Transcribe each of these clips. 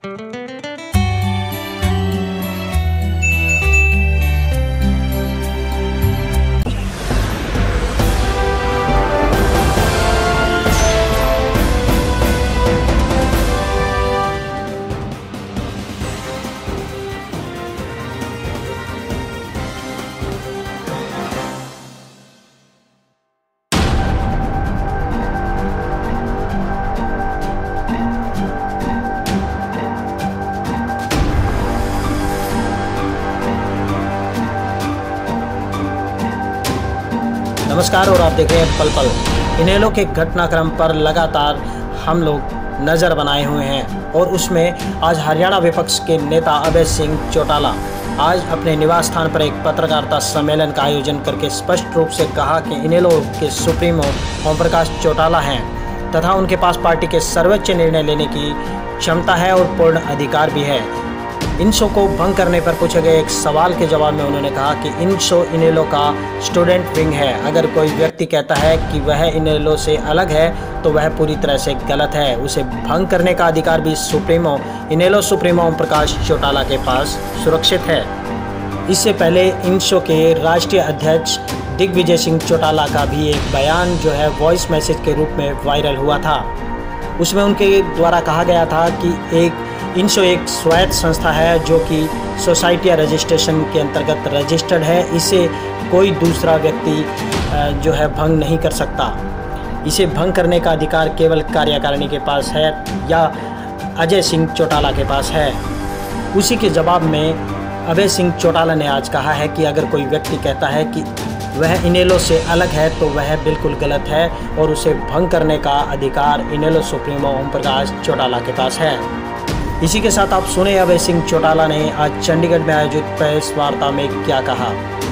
नमस्कार और आप देख रहे हैं पल पल। इनेलो के घटनाक्रम पर लगातार हम लोग नज़र बनाए हुए हैं और उसमें आज हरियाणा विपक्ष के नेता अभय सिंह चौटाला आज अपने निवास स्थान पर एक पत्रकारिता सम्मेलन का आयोजन करके स्पष्ट रूप से कहा कि इनेलो के सुप्रीमो ओम प्रकाश चौटाला हैं तथा उनके पास पार्टी के सर्वोच्च निर्णय लेने की क्षमता है और पूर्ण अधिकार भी है। इनसो को भंग करने पर पूछे गए एक सवाल के जवाब में उन्होंने कहा कि इनसो इनेलो का स्टूडेंट विंग है। अगर कोई व्यक्ति कहता है कि वह इनेलो से अलग है तो वह पूरी तरह से गलत है। उसे भंग करने का अधिकार भी इनेलो सुप्रीमो ओम प्रकाश चौटाला के पास सुरक्षित है। इससे पहले इनसो के राष्ट्रीय अध्यक्ष दिग्विजय सिंह चौटाला का भी एक बयान जो है वॉइस मैसेज के रूप में वायरल हुआ था। उसमें उनके द्वारा कहा गया था कि इनसो एक स्वायत्त संस्था है जो कि सोसाइटी रजिस्ट्रेशन के अंतर्गत रजिस्टर्ड है। इसे कोई दूसरा व्यक्ति जो है भंग नहीं कर सकता। इसे भंग करने का अधिकार केवल कार्यकारिणी के पास है या अजय सिंह चौटाला के पास है। उसी के जवाब में अभय सिंह चौटाला ने आज कहा है कि अगर कोई व्यक्ति कहता है कि वह इनेलो से अलग है तो वह बिल्कुल गलत है और उसे भंग करने का अधिकार इनेलो सुप्रीमो ओम प्रकाश चौटाला के पास है। इसी के साथ आप सुने अभय सिंह चौटाला ने आज चंडीगढ़ में आयोजित प्रेस वार्ता में क्या कहा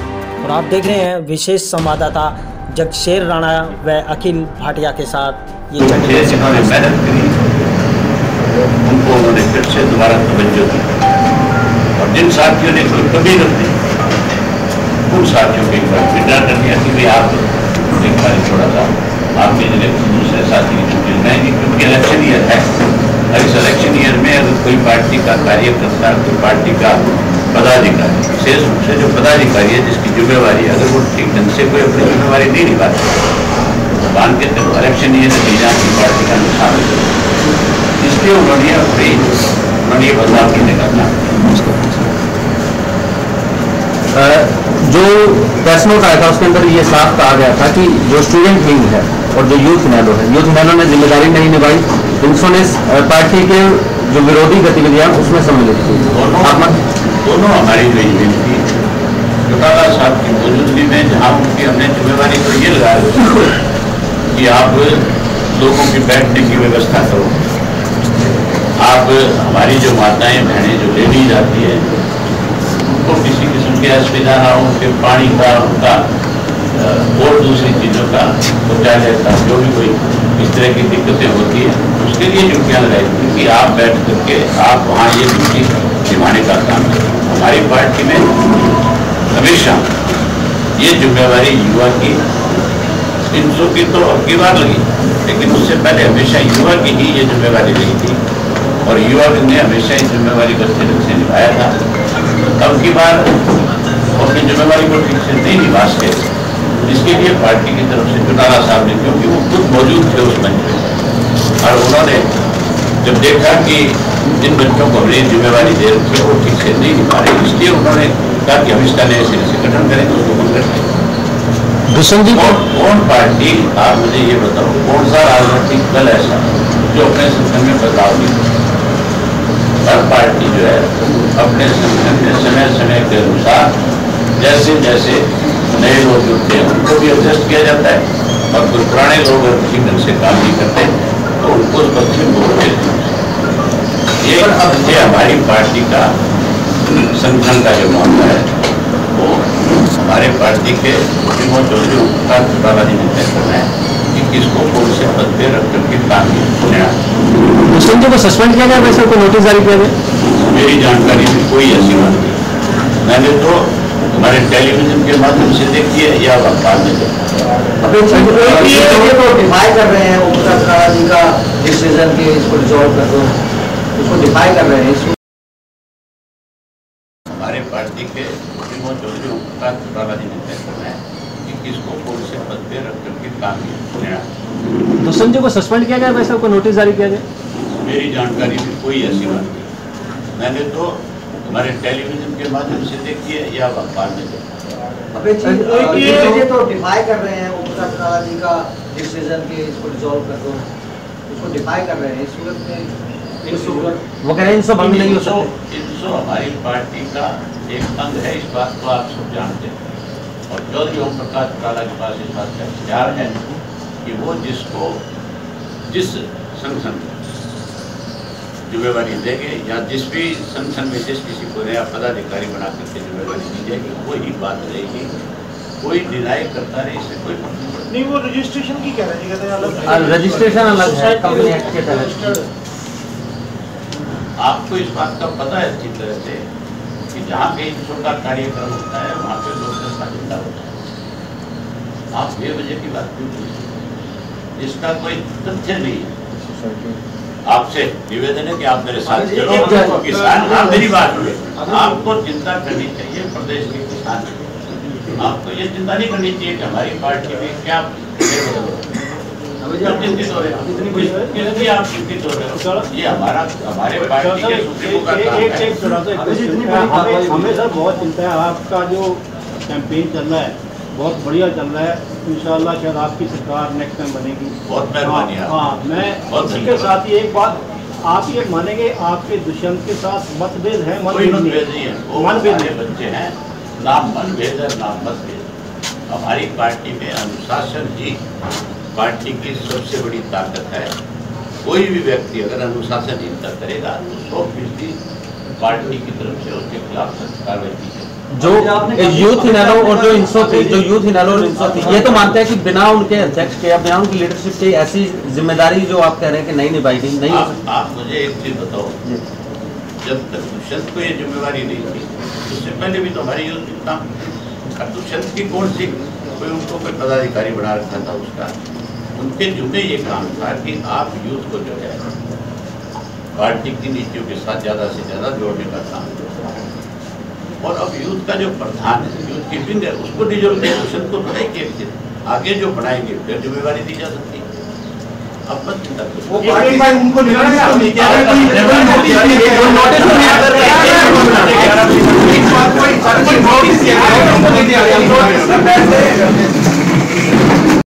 और आप देख रहे हैं विशेष संवाददाता जगशेर राणा व अखिल भाटिया के साथ ये चंडीगढ़ से मेहनत करी, उनको उन्होंने फिर से दोबारा तवज्जो दी और जिन साथियों ने कोई कमी रख दी उन साथियों के ऊपर विड्रा कर दिया कि भाई आप एक बार थोड़ा सा आपके जिले दूसरे साथी की छुट्टी नहीं, क्योंकि इलेक्शन ईयर है। और इस इलेक्शन ईयर में अगर कोई पार्टी का कार्यकर्ता, कोई पार्टी का पदाधिकारी, विशेष रूप से जो पदाधिकारी है जिसकी जिम्मेवारी अगर वो ठीक ढंग से कोई अपनी जिम्मेवारी नहीं निभाता तो मान के चलो इलेक्शन ईयर में की पार्टी का नुकसान हो। इसलिए उन्होंने ये बदलाव करने का काम। जो प्रेस नोट आया था उसके अंदर ये साफ कहा गया था कि जो स्टूडेंट विंग है और जो यूथ इनेलो है, यूथ इनेलो ने जिम्मेदारी नहीं निभाई, इनसो ने पार्टी के जो विरोधी गतिविधियां उसमें सम्मिलित थी। दोनों हमारी जो इवेंट थी चौटाला साहब की मौजूदगी में, जहाँ उनकी हमने जिम्मेवारी को ये लगाया कि आप लोगों की बैठने की व्यवस्था करो, आप हमारी जो माताएं बहनें जो लेडीज आती है उनको किसी किस्म की असुविधा ना हो, उनके पानी का, उनका और दूसरी चीज़ों का शौचालय का जो भी कोई इस तरह की दिक्कतें होती है उसके लिए ड्यूटियाँ लगाई कि आप बैठ करके आप वहाँ ये ड्यूटी निभाने का काम करें। हमारी पार्टी में हमेशा ये जिम्मेवारी युवा की, इनसो की तो अब की बार लगी, लेकिन उससे पहले हमेशा युवा की ही ये जिम्मेवारी रही थी और युवा ने हमेशा इस जिम्मेवारी को अच्छे ढंग से निभाया था। अब की बार अपनी जिम्मेवारी को ठीक से नहीं निभा सके, इसके लिए पार्टी की तरफ से चौटाला साहब ने, क्योंकि वो खुद मौजूद थे उस मंच में और उन्होंने जब देखा कि जिन बच्चों को हमने जिम्मेवारी दे रखी है वो ठीक से नहीं निभा रहे, इसलिए उन्होंने कहा कि हम इसका नए सिरे से गठन करेंगे, उसको बंद कर देंगे। दुष्यंत जी कौन पार्टी, आप मुझे ये बताओ, कौन सा राजनीतिक दल ऐसा जो अपने संगठन में बदलाव नहीं करता? हर पार्टी जो है अपने संगठन में समय समय के अनुसार जैसे जैसे नए लोग जुड़ते हैं उनको भी एडजस्ट किया जाता है और कुछ पुराने लोग अगर किसी ढंग से काम नहीं करते तो उनको उस पक्ष में वोट देते हैं। ये हमारी पार्टी का संगठन का जो मामला है वो हमारे पार्टी के चौटाला जी ने तय करना है कि किसको कौन से पद पे रख करके काम लेना। दुष्यंत जी को सस्पेंड किया गया, वैसे कोई नोटिस जारी किया गया? मेरी जानकारी में कोई ऐसी बात नहीं। मैंने तो हमारे टेलीविजन के माध्यम से देखी है या अखबार में डिफाई कर रहे हैं ओम प्रकाश जी का डिसीजन के इसको रिजॉल्व कर दो। उसको डिफाई कर रहे हैं। हमारे पार्टी के सुप्रीमो चौधरी ओम प्रकाश चौटाला जी ने तय करना है कि किसको कौन से पद पे रख करके काम लेना। तो संजय को सस्पेंड किया गया, वैसा कोई नोटिस जारी किया गया? मेरी जानकारी में कोई ऐसी बात नहीं। मैंने तो हमारे टेलीविजन के माध्यम से देखी है या अखबार में देखी। ये तो डिफाई कर रहे हैं ओम प्रकाश चौटाला जी का डिसीजन के इसको डिसॉल्व कर दो, इसको डिफाई कर रहे हैं। इस सूरत में वो कह रहे हैं इनसे भंग नहीं हो सकते। इनसो हमारी पार्टी का एक अंग है, इस बात को आप सब जानते हैं। और चौधरी ओम प्रकाश चौटाला के पास इस बात का इख्तियार है कि वो जिसको जिस संगठन में जिम्मेवारी देंगे या जिस भी संगठन में जिस किसी को नया पदाधिकारी बना करके जिम्मेवारी दी जाएगी वही बात रहेगी। कोई डिनाई करता नहीं, इससे कोई नहीं। वो रजिस्ट्रेशन की कह रहे हैं, रजिस्ट्रेशन अलग है कंपनी एक्ट के तहत। आपको इस बात का पता है अच्छी तरह से कि जहाँ पे इन का कार्यक्रम होता है वहाँ पे लोकदल का झंडा होता है। आप बेवजह की बात क्यों पूछते? इसका कोई तथ्य नहीं है। आपसे निवेदन है कि आप मेरे साथ चलो। किसान, आप मेरी बात सुनिए। आपको चिंता करनी चाहिए प्रदेश के किसान। आपको ये चिंता नहीं करनी चाहिए कि हमारी पार्टी में क्या चिंतित हो रहे हैं। आप चिंतित हो रहे हो, ये हमारे पार्टी के सुप्रीमो का काम है। हमें सर बहुत चिंता है। आपका जो कैंपेन चल रहा है बहुत बढ़िया चल रहा है। इंशाल्लाह शायद आपकी सरकार नेक्स्ट टाइम बनेगी। बहुत मेहरबानी। हाँ, मैं इसके साथ ही एक बात आप ये मानेंगे, आपके दुष्यंत के साथ मतभेद है? मतभेद नहीं है, वो हमारे बच्चे हैं। ना मनभेद है ना मतभेद। हमारी पार्टी में अनुशासन ही पार्टी की सबसे बड़ी ताकत है। कोई भी व्यक्ति अगर अनुशासनहीनता करेगा तो 100% पार्टी की तरफ से उसके खिलाफ सख्त कार्रवाई की जाएगी। जो यूथ इनेलो और जो इंसो थी, जो यूथ इनेलो और इंसो थी, ये तो मानते हैं कि बिना उनके अध्यक्ष के या बिना उनकी लीडरशिप के ऐसी जिम्मेदारी जो आप कह रहे हैं कि नहीं निभाई गई, नहीं। आप मुझे एक चीज बताओ, जब तक दुष्यंत को ये जिम्मेवारी नहीं थी उससे पहले भी तो हमारी यूथ था। दुष्यंत की कौन सी कोई उनको कोई पदाधिकारी बना रखा था उसका? उनके जुम्मे ये काम था कि आप यूथ को जो है पार्टी की नीतियों के साथ ज़्यादा से ज़्यादा जोड़ने का काम करो। और अब यूथ का जो प्रधान है, यूथ की विंग है, उसको डिजोल्यूशन को बनाएंगे, आगे जो बनाएंगे फिर जिम्मेवारी दी जा सकती है। अब मत चिंता करो, उनको